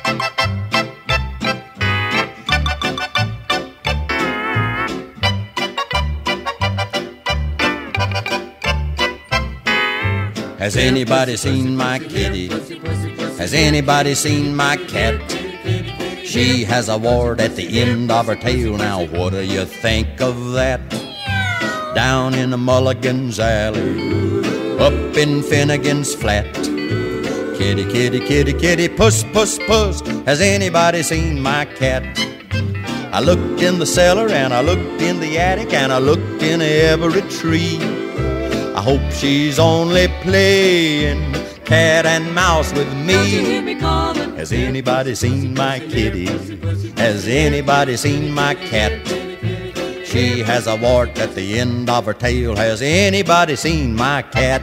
Has anybody seen my kitty? Has anybody seen my cat? She has a wart at the end of her tail. Now what do you think of that? Down in the Mulligan's alley, up in Finnegan's Flat. Kitty, kitty, kitty, kitty, puss, puss, puss. Has anybody seen my cat? I looked in the cellar and I looked in the attic and I looked in every tree. I hope she's only playing cat and mouse with me. Has anybody seen my kitty? Has anybody seen my cat? She has a wart at the end of her tail. Has anybody seen my cat?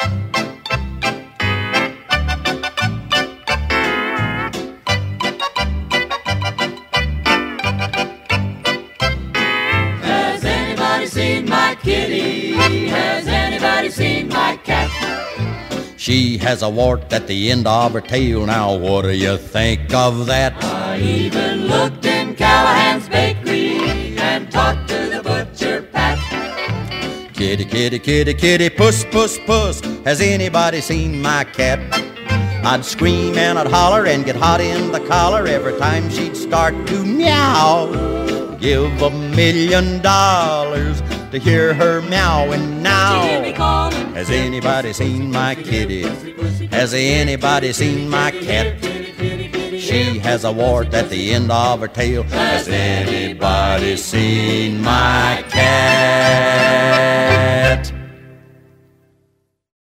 Has anybody seen my kitty? Has anybody seen my cat? She has a wart at the end of her tail. Now what do you think of that? I even looked in Callahan's bakery and talked to the butcher Pat. Kitty, kitty, kitty, kitty, puss, puss, puss. Has anybody seen my cat? I'd scream and I'd holler and get hot in the collar every time she'd start to meow. Give $1 million to hear her meowing now. Has anybody seen my kitty? Has anybody seen my cat? She has a wart at the end of her tail. Has anybody seen my cat?